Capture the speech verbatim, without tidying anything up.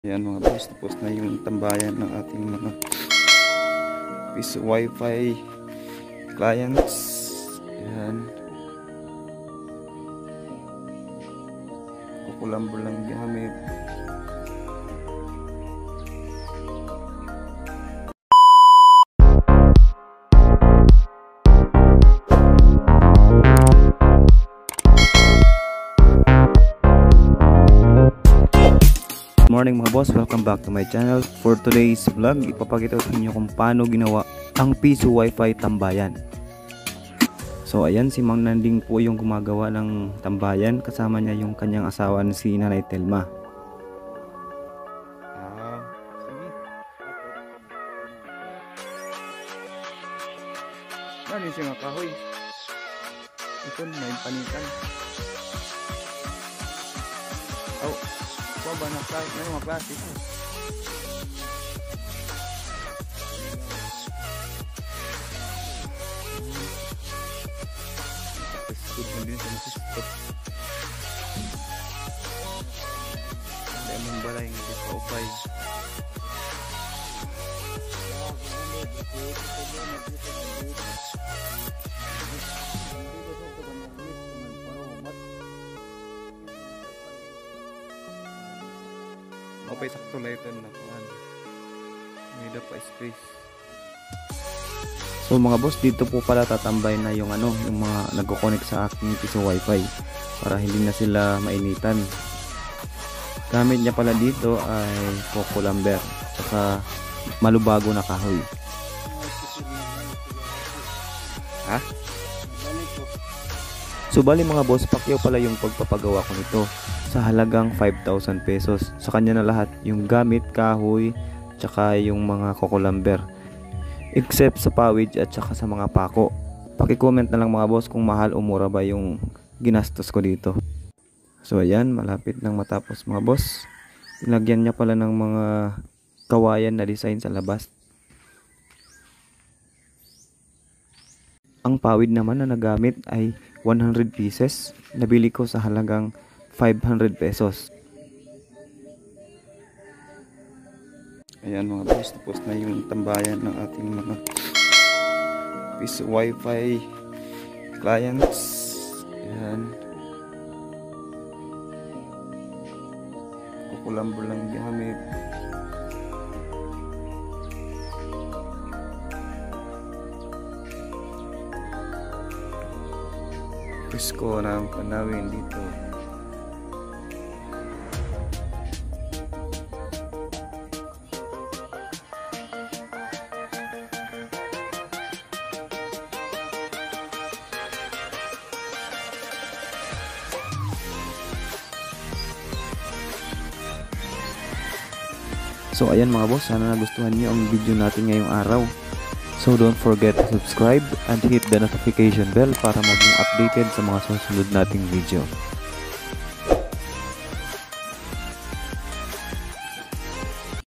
Ayan mga boss, tapos na yung tambayan ng ating mga piso wifi clients. Ayan, kukulambo lang gamit. Morning mga boss, welcome back to my channel. For today's vlog, ipapakita ko sa inyo kung paano ginawa ang piso wifi tambayan. So ayan, si Mang Nanding po yung gumagawa ng tambayan, kasama niya yung kanyang asawa na si Nanay Telma. Ah, sige. Ano siya nga kahoy? Ito may panikan. Oh, kung ba na plastic? Ano mga plastic? Good na din sa masistop. Hindi mong balay nga di pa upay. Upay sakto lighten na kuhan. May pa space. So mga boss, dito po pala tatambay na yung ano, yung mga nagko-connect sa aking piso wifi para hindi na sila mainitan. Gamit niya pala dito ay coco lumber saka malubago na kahoy. Ha? So bali mga boss, pakyaw pala yung pagpapagawa ko nito sa halagang five thousand pesos. Sa kanya na lahat, yung gamit, kahoy, tsaka yung mga coco lumber. Except sa pawid at saka sa mga pako. Paki-comment na lang mga boss kung mahal o mura ba yung ginastos ko dito. So ayan, malapit nang matapos mga boss. Ilagyan niya pala ng mga kawayan na design sa labas. Ang pawid naman na nagamit ay one hundred pieces. Nabili ko sa halagang five hundred pesos. Ayan mga boss, tapos na yung tambayan ng ating mga piso wifi clients. Ayan, kukulambo lang gamit. Presko na ang panawin dito. So ayan mga boss, sana nagustuhan niyo ang video natin ngayong araw. So don't forget to subscribe and hit the notification bell para maging updated sa mga susunod nating video.